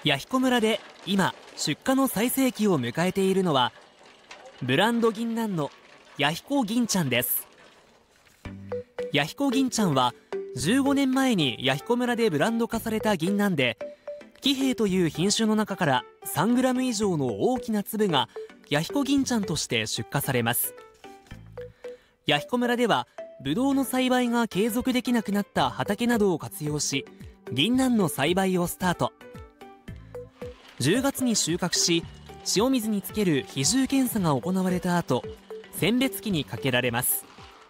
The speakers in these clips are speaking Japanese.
弥彦村で今出荷の最盛期を迎えているのはブランド銀杏の弥彦銀ちゃんです。弥彦銀ちゃんは15年前に弥彦村でブランド化された銀杏で、喜平という品種の中から3グラム以上の大きな粒が弥彦銀ちゃんとして出荷されます。弥彦村ではブドウの栽培が継続できなくなった畑などを活用し、銀杏の栽培をスタート。10月に収穫し、塩水につける比重検査が行われた後、選別機にかけられます。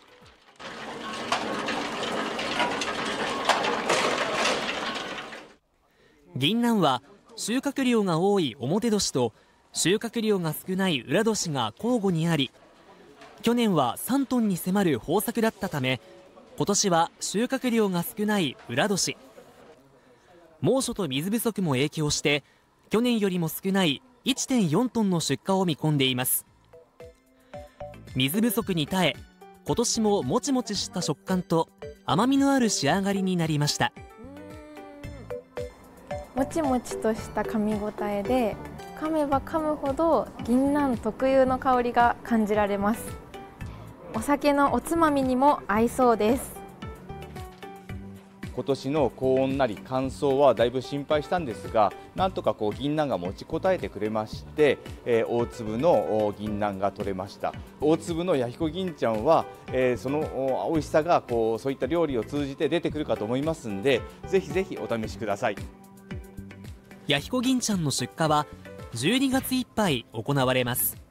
銀杏は収穫量が多い表年と収穫量が少ない裏年が交互にあり、去年は3トンに迫る豊作だったため、今年は収穫量が少ない裏年。猛暑と水不足も影響して去年よりも少ない 1.4 トンの出荷を見込んでいます。水不足に耐え、今年ももちもちした食感と甘みのある仕上がりになりました。 もちもちとした噛み応えで、噛めば噛むほど銀杏特有の香りが感じられます。お酒のおつまみにも合いそうです。 今年の高温なり乾燥はだいぶ心配したんですが、なんとか銀杏が持ちこたえてくれまして、大粒の銀杏が取れました。大粒の弥彦銀ちゃんは、その美味しさがそういった料理を通じて出てくるかと思いますんで、ぜひぜひお試しください。 弥彦銀ちゃんの出荷は12月いっぱい行われます。